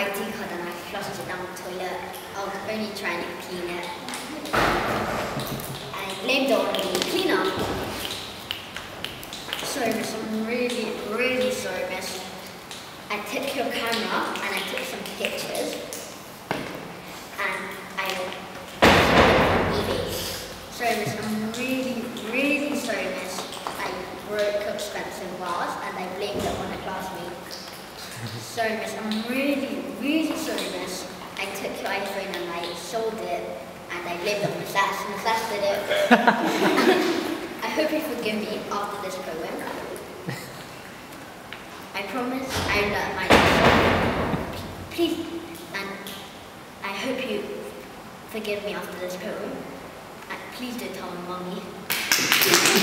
ID card and I flushed it down the toilet. I was only trying to clean it. I blamed it on the cleaner. Sorry miss, I'm really, really sorry miss. I took your camera and I took some pictures. And I sorry miss, I'm really, really sorry miss. I broke up Spencer's vase and I blamed it on a classmate. Sorry miss, I'm really, really sorry miss. I took your iPhone and I sold it and I blamed it on Miss Ash and Miss Ash did it. I hope you forgive me after this poem. I promise I learned my lesson. Please, and I hope you forgive me after this poem. And please don't tell my mummy.